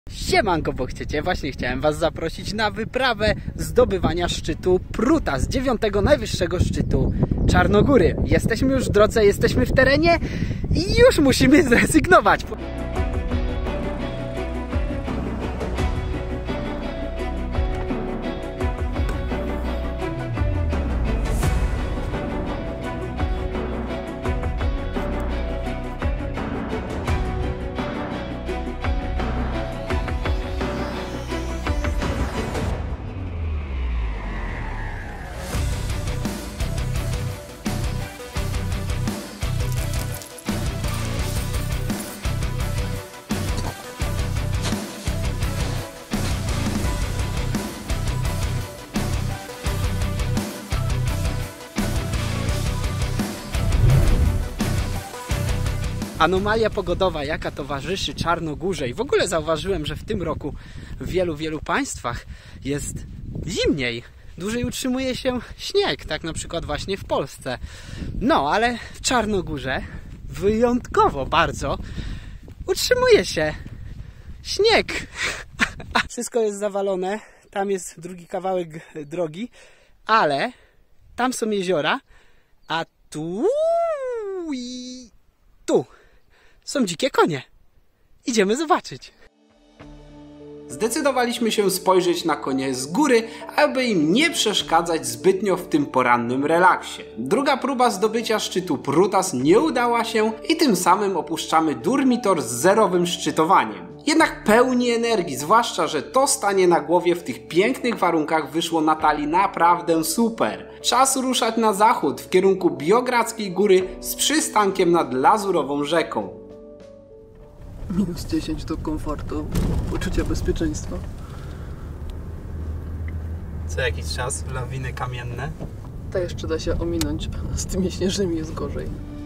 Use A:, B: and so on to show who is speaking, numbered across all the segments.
A: Siemanko, bo chcecie, właśnie chciałem was zaprosić na wyprawę zdobywania szczytu Prutas, 9. najwyższego szczytu Czarnogóry. Jesteśmy już w drodze, jesteśmy w terenie i już musimy zrezygnować. Anomalia pogodowa, jaka towarzyszy Czarnogórze, i w ogóle zauważyłem, że w tym roku w wielu państwach jest zimniej. Dłużej utrzymuje się śnieg, tak na przykład właśnie w Polsce. No, ale w Czarnogórze wyjątkowo bardzo utrzymuje się śnieg. Wszystko jest zawalone, tam jest drugi kawałek drogi, ale tam są jeziora, a tu i tu są dzikie konie. Idziemy zobaczyć. Zdecydowaliśmy się spojrzeć na konie z góry, aby im nie przeszkadzać zbytnio w tym porannym relaksie. Druga próba zdobycia szczytu Prutas nie udała się i tym samym opuszczamy Durmitor z zerowym szczytowaniem. Jednak pełni energii, zwłaszcza że to stanie na głowie w tych pięknych warunkach wyszło Natalii naprawdę super. Czas ruszać na zachód w kierunku Biogradzkiej Góry z przystankiem nad Lazurową rzeką.
B: -10 do komfortu, poczucia bezpieczeństwa.
A: Co jakiś czas lawiny kamienne.
B: To jeszcze da się ominąć, z tymi śnieżnymi jest gorzej.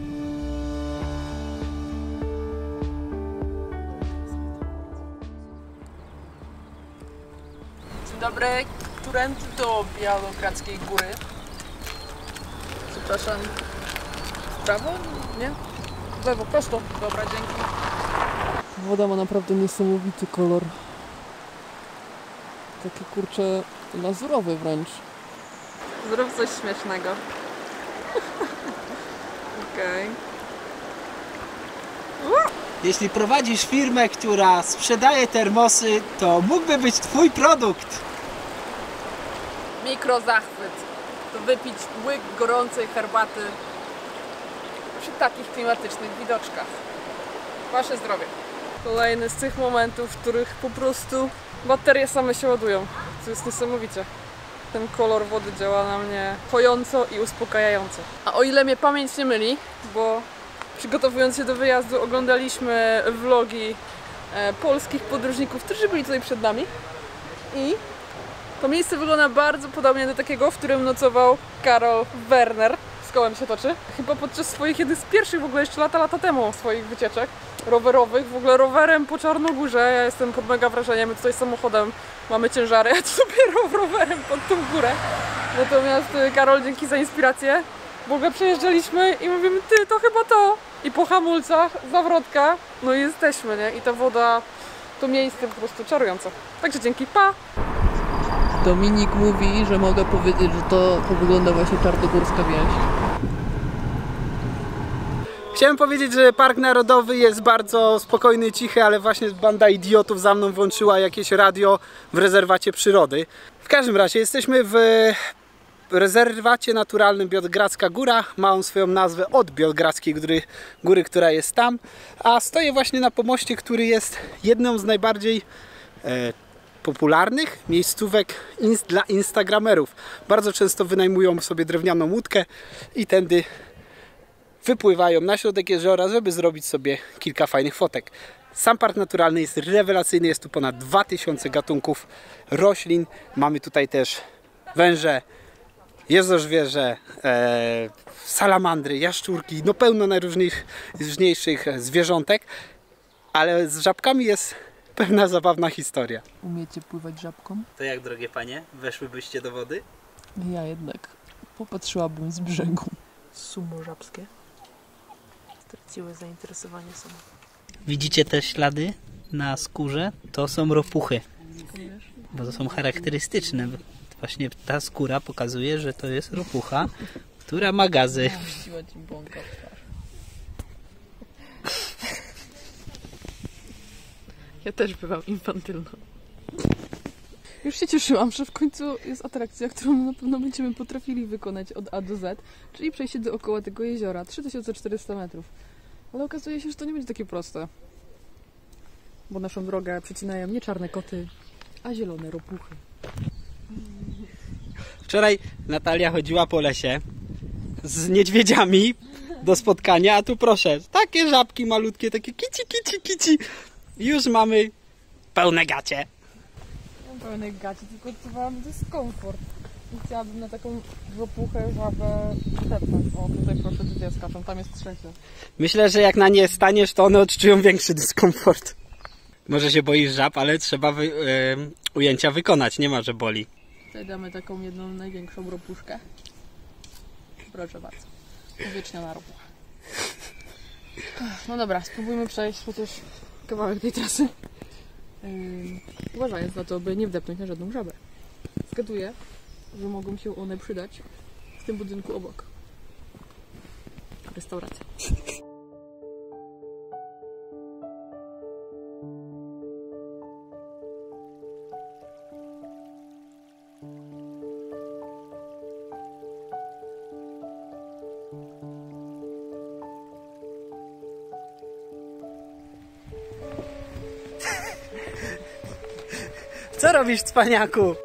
C: Dzień dobry, którędy do Białogradzkiej Góry?
B: Przepraszam, w prawo? Nie? W lewo, prosto.
C: Dobra, dzięki.
B: Woda ma naprawdę niesamowity kolor. Taki kurczę lazurowy wręcz.
C: Zrób coś śmiesznego. Okej.
A: Jeśli prowadzisz firmę, która sprzedaje termosy, to mógłby być twój produkt.
C: Mikrozachwyt. To wypić łyk gorącej herbaty przy takich klimatycznych widoczkach. Wasze zdrowie. Kolejny z tych momentów, w których po prostu baterie same się ładują. To jest niesamowicie. Ten kolor wody działa na mnie kojąco i uspokajająco. A o ile mnie pamięć nie myli, bo przygotowując się do wyjazdu oglądaliśmy vlogi polskich podróżników, którzy byli tutaj przed nami, i to miejsce wygląda bardzo podobnie do takiego, w którym nocował Karol Werner. Z kołem się toczy. Chyba podczas swoich jednych z pierwszych w ogóle jeszcze lata temu swoich wycieczek rowerowych. W ogóle rowerem po Czarnogórze. Ja jestem pod mega wrażeniem. My tutaj samochodem mamy ciężary, a tu dopiero rowerem pod tą górę. Natomiast Karol, dzięki za inspirację. W ogóle przejeżdżaliśmy i mówimy, ty, to chyba to. I po hamulcach, zawrotka, no i jesteśmy, nie? I ta woda, to miejsce po prostu czarujące. Także dzięki, pa!
B: Dominik mówi, że mogę powiedzieć, że to wygląda właśnie czarnogórska wieś.
A: Chciałem powiedzieć, że Park Narodowy jest bardzo spokojny i cichy, ale właśnie banda idiotów za mną włączyła jakieś radio w rezerwacie przyrody. W każdym razie jesteśmy w rezerwacie naturalnym Biogradzka Góra. Ma on swoją nazwę od Biogradzkiej Góry, która jest tam. A stoję właśnie na pomoście, który jest jedną z najbardziej popularnych miejscówek dla instagramerów. Bardzo często wynajmują sobie drewnianą łódkę i tędy wypływają na środek jeziora, żeby zrobić sobie kilka fajnych fotek. Sam park naturalny jest rewelacyjny, jest tu ponad 2000 gatunków roślin. Mamy tutaj też węże, jezożwierze, salamandry, jaszczurki, no pełno najróżniejszych zwierzątek, ale z żabkami jest pewna zabawna historia.
B: Umiecie pływać żabką?
A: To jak, drogie panie, weszłybyście do wody?
B: Ja jednak popatrzyłabym z brzegu.
C: Sumo żabskie straciły zainteresowanie sobą.
A: Widzicie te ślady na skórze, to są ropuchy. Bo to są charakterystyczne. Właśnie ta skóra pokazuje, że to jest ropucha, która ma gazy.
B: Puściła ci bąka w twarz. Ja też bywam infantylna. Już się cieszyłam, że w końcu jest atrakcja, którą na pewno będziemy potrafili wykonać od A do Z, czyli przejście dookoła tego jeziora, 3400 metrów. Ale okazuje się, że to nie będzie takie proste. Bo naszą drogę przecinają nie czarne koty, a zielone ropuchy.
A: Wczoraj Natalia chodziła po lesie z niedźwiedziami do spotkania, a tu proszę, takie żabki malutkie, takie kici, kici, kici. I już mamy pełne gacie.
B: Mam pełne gacie, tylko odczuwałam dyskomfort. I chciałabym na taką ropuchę, żabę stepnąć. O, tutaj proszę, tutaj skaczą, tam jest trzecie.
A: Myślę, że jak na nie staniesz, to one odczują większy dyskomfort. Może się boisz żab, ale trzeba ujęcia wykonać, nie ma, że boli.
B: Tutaj damy taką jedną największą ropuszkę. Proszę bardzo. Uwieczniona ropucha. No dobra, spróbujmy przejść chociaż kawałek tej trasy. Uważając na to, by nie wdepnąć na żadną żabę. Zgaduję, że mogą się one przydać w tym budynku obok. Restauracja.
A: Co robisz, cwaniaku?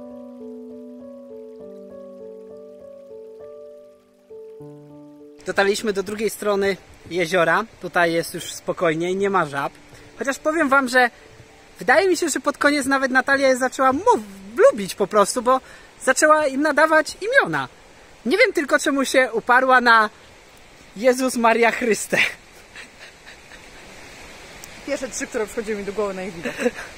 A: Dotarliśmy do drugiej strony jeziora. Tutaj jest już spokojniej, nie ma żab. Chociaż powiem wam, że wydaje mi się, że pod koniec nawet Natalia je zaczęła lubić po prostu, bo zaczęła im nadawać imiona. Nie wiem tylko, czemu się uparła na Jezus Maria Chryste.
B: Pierwsze trzy, które przychodziły mi do głowy na ich widok.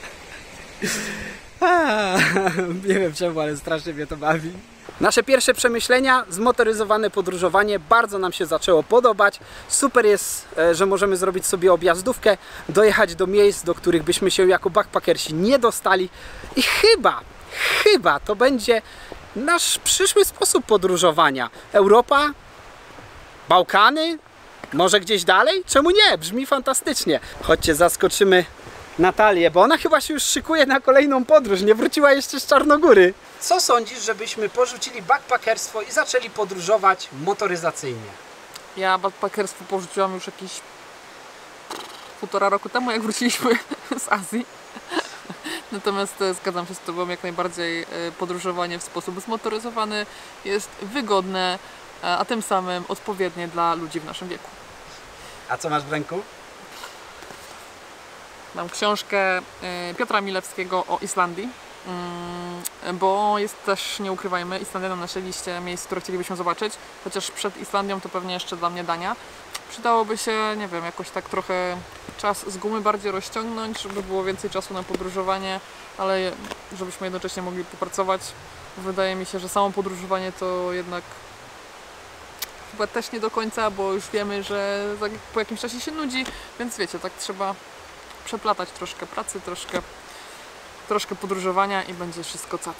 A: Nie wiem czemu, ale strasznie mnie to bawi. Nasze pierwsze przemyślenia, zmotoryzowane podróżowanie, bardzo nam się zaczęło podobać. Super jest, że możemy zrobić sobie objazdówkę, dojechać do miejsc, do których byśmy się jako backpackersi nie dostali. I chyba to będzie nasz przyszły sposób podróżowania. Europa, Bałkany, może gdzieś dalej? Czemu nie? Brzmi fantastycznie. Chodźcie, zaskoczymy Natalię, bo ona chyba się już szykuje na kolejną podróż, nie wróciła jeszcze z Czarnogóry. Co sądzisz, żebyśmy porzucili backpackerstwo i zaczęli podróżować motoryzacyjnie?
C: Ja backpackerstwo porzuciłam już jakieś 1,5 roku temu, jak wróciliśmy z Azji. Natomiast zgadzam się z Tobą, jak najbardziej podróżowanie w sposób zmotoryzowany jest wygodne, a tym samym odpowiednie dla ludzi w naszym wieku.
A: A co masz w ręku?
C: Mam książkę Piotra Milewskiego o Islandii, bo jest też, nie ukrywajmy, Islandia na naszej liście miejsc, które chcielibyśmy zobaczyć, chociaż przed Islandią to pewnie jeszcze dla mnie Dania. Przydałoby się, nie wiem, jakoś tak trochę czas z gumy bardziej rozciągnąć, żeby było więcej czasu na podróżowanie, ale żebyśmy jednocześnie mogli popracować. Wydaje mi się, że samo podróżowanie to jednak chyba też nie do końca, bo już wiemy, że po jakimś czasie się nudzi, więc wiecie, tak trzeba przeplatać troszkę pracy, troszkę podróżowania i będzie wszystko cac.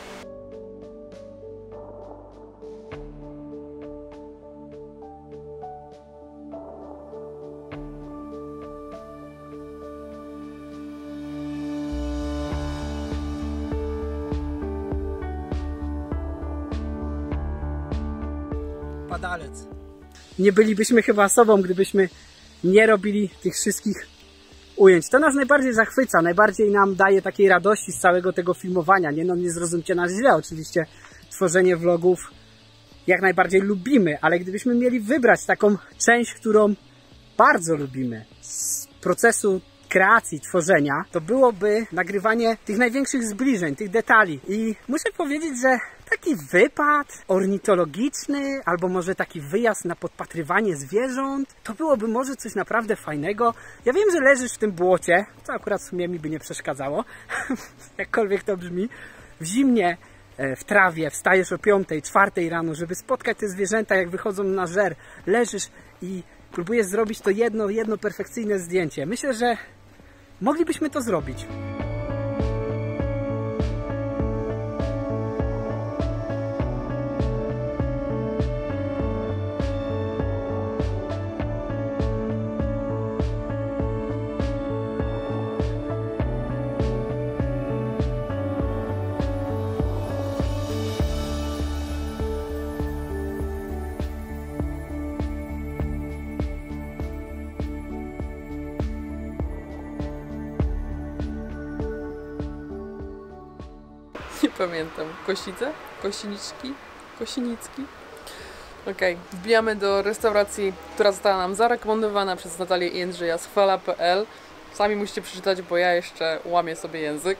A: Padalec. Nie bylibyśmy chyba sobą, gdybyśmy nie robili tych wszystkich ujęć. To nas najbardziej zachwyca, najbardziej nam daje takiej radości z całego tego filmowania. Nie zrozumcie nas źle, oczywiście tworzenie vlogów jak najbardziej lubimy, ale gdybyśmy mieli wybrać taką część, którą bardzo lubimy z procesu kreacji, tworzenia, to byłoby nagrywanie tych największych zbliżeń, tych detali. I muszę powiedzieć, że taki wypad ornitologiczny, albo może taki wyjazd na podpatrywanie zwierząt, to byłoby może coś naprawdę fajnego. Ja wiem, że leżysz w tym błocie, co akurat w sumie mi by nie przeszkadzało, jakkolwiek to brzmi, w zimnie, w trawie, wstajesz o 5, 4 rano, żeby spotkać te zwierzęta, jak wychodzą na żer, leżysz i próbujesz zrobić to jedno perfekcyjne zdjęcie. Myślę, że moglibyśmy to zrobić.
C: Nie pamiętam. Kościce? Kościniczki? Kościnicki? Okej, wbijamy do restauracji, która została nam zarekomendowana przez Natalię i Jędrzeja z chwala.pl. Sami musicie przeczytać, bo ja jeszcze łamię sobie język.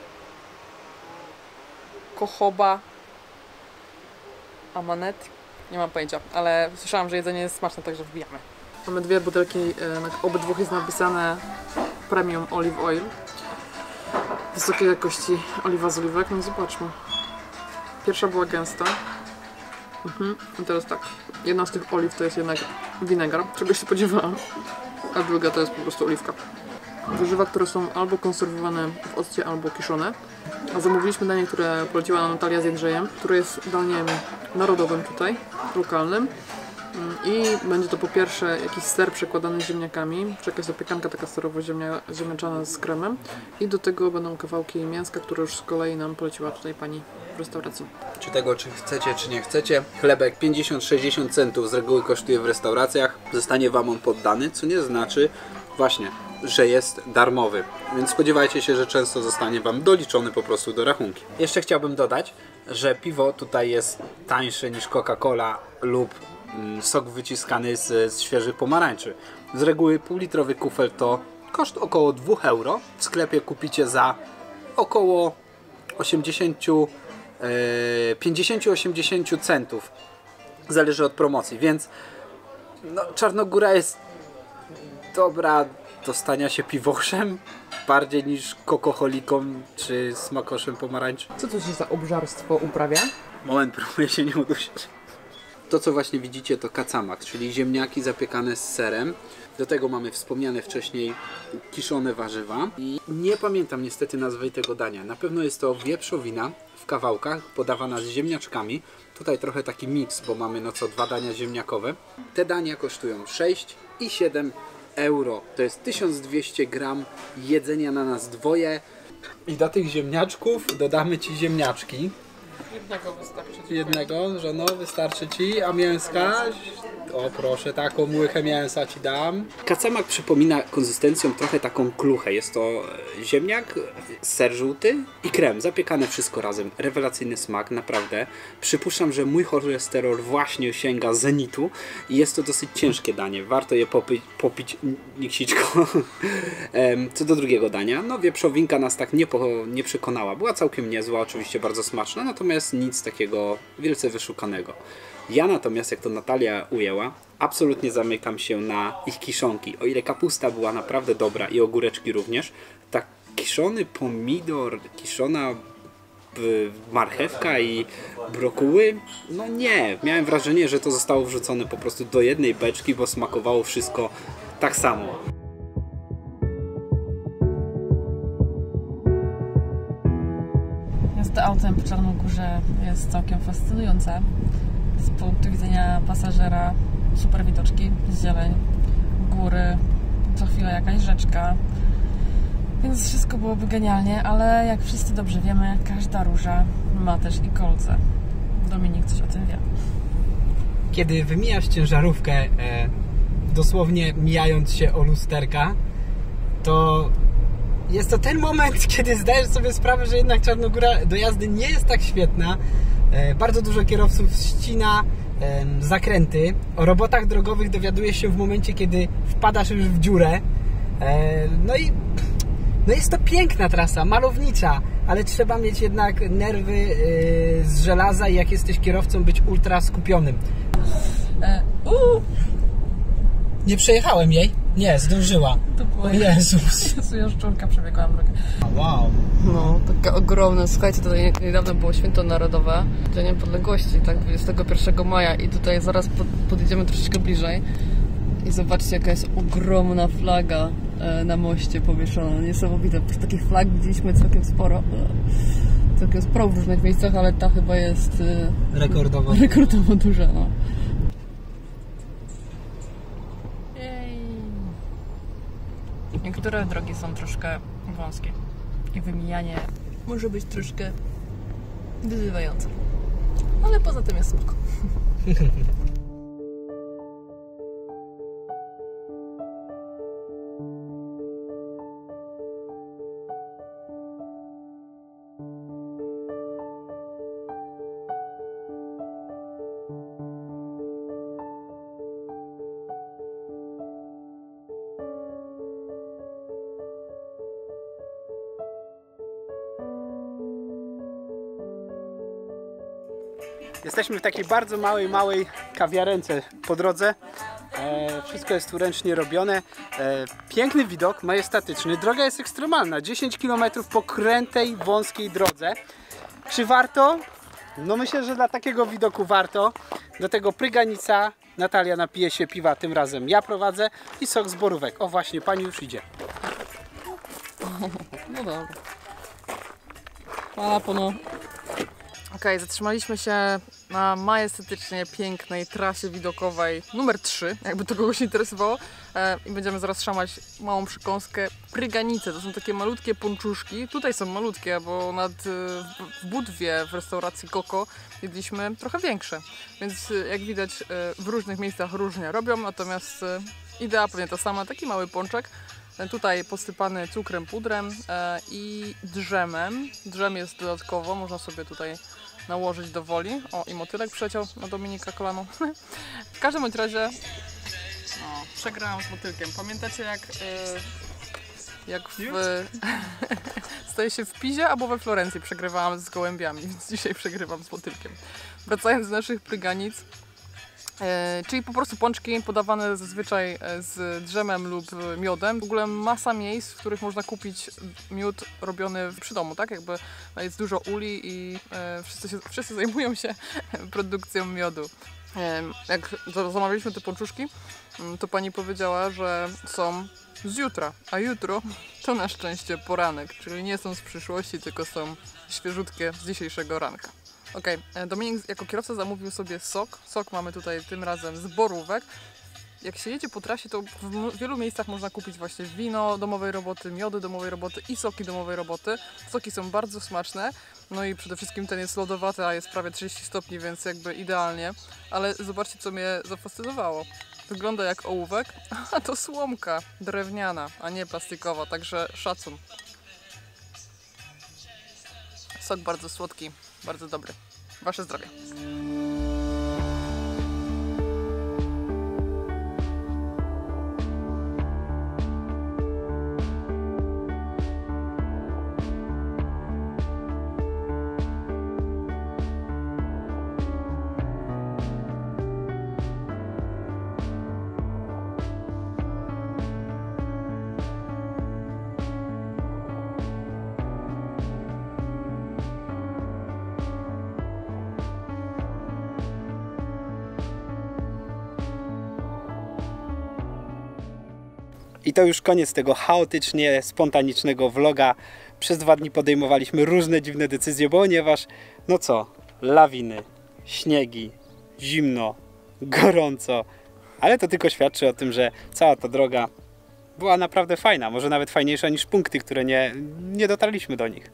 C: Kochoba Amanet? Nie mam pojęcia, ale słyszałam, że jedzenie jest smaczne, także wbijamy. Mamy dwie butelki, na obydwu jest napisane Premium Olive Oil. Wysokiej jakości oliwa z oliwek, no zobaczmy. Pierwsza była gęsta. I teraz tak, jedna z tych oliw to jest jednak winegar, czego się spodziewałam, a druga to jest po prostu oliwka. Warzywa, które są albo konserwowane w occie, albo kiszone. A zamówiliśmy danie, które poleciła nam Natalia z Jędrzejem, które jest daniem narodowym tutaj, lokalnym. I będzie to po pierwsze jakiś ser przekładany z ziemniakami, czy jakaś zapiekanka taka serowo-ziemniaczana z kremem. I do tego będą kawałki mięska, które już z kolei nam poleciła tutaj pani w restauracji.
A: Czy tego, czy chcecie, czy nie chcecie. Chlebek 50-60 centów z reguły kosztuje w restauracjach. Zostanie Wam on poddany, co nie znaczy właśnie, że jest darmowy. Więc spodziewajcie się, że często zostanie Wam doliczony po prostu do rachunki. Jeszcze chciałbym dodać, że piwo tutaj jest tańsze niż Coca-Cola lub sok wyciskany z świeżych pomarańczy. Z reguły półlitrowy kufel to koszt około 2 euro. W sklepie kupicie za około 50-80 centów. Zależy od promocji, więc no, Czarnogóra jest dobra do stania się piwoszem bardziej niż kokoholikom czy smakoszem pomarańczy.
C: Co to się za obżarstwo uprawia?
A: Moment, próbuję się nie udusić. To, co właśnie widzicie, to kacamak, czyli ziemniaki zapiekane z serem. Do tego mamy wspomniane wcześniej kiszone warzywa. I nie pamiętam niestety nazwy tego dania. Na pewno jest to wieprzowina w kawałkach, podawana z ziemniaczkami. Tutaj trochę taki miks, bo mamy no co, 2 dania ziemniakowe. Te dania kosztują 6 i 7 euro. To jest 1200 gram jedzenia na nas dwoje. I do tych ziemniaczków dodamy Ci ziemniaczki.
C: Jednego wystarczy.
A: Jednego, że no wystarczy Ci, a mięska? O proszę, taką łychę mięsa Ci dam. Kacamak przypomina konsystencją trochę taką kluchę. Jest to ziemniak, ser żółty i krem. Zapiekane wszystko razem. Rewelacyjny smak, naprawdę. Przypuszczam, że mój cholesterol właśnie sięga zenitu i jest to dosyć ciężkie danie. Warto je popić niksiczko. Co do drugiego dania, no wieprzowinka nas tak nie przekonała. Była całkiem niezła, oczywiście bardzo smaczna, natomiast nic takiego wielce wyszukanego. Ja natomiast, jak to Natalia ujęła, absolutnie zamykam się na ich kiszonki. O ile kapusta była naprawdę dobra i ogóreczki również, tak kiszony pomidor, kiszona marchewka i brokuły, no nie. Miałem wrażenie, że to zostało wrzucone po prostu do jednej beczki, bo smakowało wszystko tak samo.
B: Jazda autem po Czarnogórze jest całkiem fascynująca. Z punktu widzenia pasażera super widoczki, zieleń, góry, co chwilę jakaś rzeczka. Więc wszystko byłoby genialnie, ale jak wszyscy dobrze wiemy, każda róża ma też i kolce. Dominik coś o tym wie.
A: Kiedy wymijasz ciężarówkę, dosłownie mijając się o lusterka, to jest to ten moment, kiedy zdajesz sobie sprawę, że jednak Czarnogóra do jazdy nie jest tak świetna. Bardzo dużo kierowców ścina zakręty. O robotach drogowych dowiadujesz się w momencie, kiedy wpadasz już w dziurę. No jest to piękna trasa, malownicza, ale trzeba mieć jednak nerwy z żelaza i jak jesteś kierowcą, być ultra skupionym. Nie przejechałem jej? Nie, zdążyła.
B: To było...
A: O Jezus.
B: Jezu, jaszczurka przebiegłam drogę.
A: Wow.
B: No, taka ogromna. Słuchajcie, tutaj niedawno było Święto Narodowe, Dzień Niepodległości, tak, 21 maja i tutaj zaraz podjedziemy troszeczkę bliżej i zobaczcie, jaka jest ogromna flaga na moście powieszono. Niesamowite. Takich flag widzieliśmy całkiem sporo. Całkiem sporo w różnych miejscach, ale ta chyba jest rekordowo duża. No. Niektóre drogi są troszkę wąskie i wymijanie może być troszkę wyzywające. Ale poza tym jest spoko.
A: Jesteśmy w takiej bardzo małej kawiarence po drodze. Wszystko jest tu ręcznie robione. Piękny widok, majestatyczny. Droga jest ekstremalna. 10 km po krętej, wąskiej drodze. Czy warto? No myślę, że dla takiego widoku warto. Do tego pryganica. Natalia napije się piwa, tym razem ja prowadzę. I sok z borówek. O właśnie, pani już idzie.
B: No dobra. Pono. Okej, zatrzymaliśmy się na majestatycznie pięknej trasie widokowej numer 3, jakby to kogoś interesowało. I będziemy zaraz szamać małą przekąskę pryganice. To są takie malutkie ponczuszki. Tutaj są malutkie, bo w Budwie w restauracji Koko jedliśmy trochę większe. Więc jak widać w różnych miejscach różnie robią, natomiast idea pewnie ta sama, taki mały pączek. Tutaj posypany cukrem, pudrem i drzemem. Drzem jest dodatkowo, można sobie tutaj nałożyć do woli. O, i motylek przyleciał na Dominika kolano. W każdym bądź razie przegrałam z motylkiem. Pamiętacie jak staje się w Pizie albo we Florencji przegrywałam z gołębiami, więc dzisiaj przegrywam z motylkiem. Wracając do naszych pryganic. Czyli po prostu pączki podawane zazwyczaj z drzemem lub miodem. W ogóle masa miejsc, w których można kupić miód robiony przy domu, tak? Jakby jest dużo uli i wszyscy zajmują się produkcją miodu. Jak zamawialiśmy te pączuszki, to pani powiedziała, że są z jutra, a jutro to na szczęście poranek, czyli nie są z przyszłości, tylko są świeżutkie z dzisiejszego ranka. Okej, Dominik jako kierowca zamówił sobie sok. Sok mamy tutaj tym razem z borówek. Jak się jedzie po trasie, to w wielu miejscach można kupić właśnie wino domowej roboty, miody domowej roboty i soki domowej roboty. Soki są bardzo smaczne, no i przede wszystkim ten jest lodowaty, a jest prawie 30 stopni, więc jakby idealnie. Ale zobaczcie, co mnie zafascynowało. Wygląda jak ołówek, a to słomka drewniana, a nie plastikowa, także szacun. Sok bardzo słodki, bardzo dobry. Wasze zdrowie.
A: I to już koniec tego chaotycznie spontanicznego vloga. Przez 2 dni podejmowaliśmy różne dziwne decyzje, ponieważ, no co, lawiny, śniegi, zimno, gorąco. Ale to tylko świadczy o tym, że cała ta droga była naprawdę fajna. Może nawet fajniejsza niż punkty, które nie dotarliśmy do nich.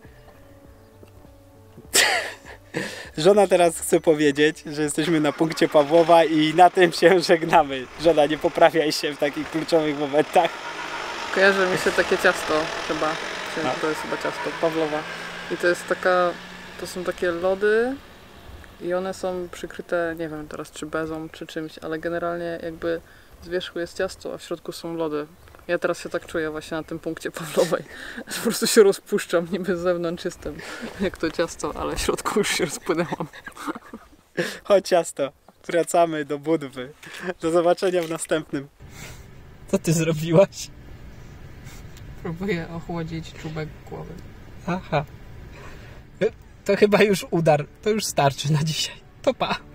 A: Żona teraz chce powiedzieć, że jesteśmy na punkcie Pawłowa i na tym się żegnamy. Żona, nie poprawiaj się w takich kluczowych momentach.
C: Kojarzy mi się takie ciasto chyba. To jest chyba ciasto Pawłowa. I to są takie lody i one są przykryte, nie wiem teraz czy bezą, czy czymś, ale generalnie jakby z wierzchu jest ciasto, a w środku są lody. Ja teraz się tak czuję właśnie na tym punkcie Pawłowej. Po prostu się rozpuszczam, niby z zewnątrz jestem jak to ciasto, ale w środku już się rozpłynęłam.
A: Chodź ciasto, wracamy do Budwy. Do zobaczenia w następnym. Co ty zrobiłaś?
B: Próbuję ochłodzić czubek głowy.
A: Aha. To chyba już udar. To już starczy na dzisiaj. To pa.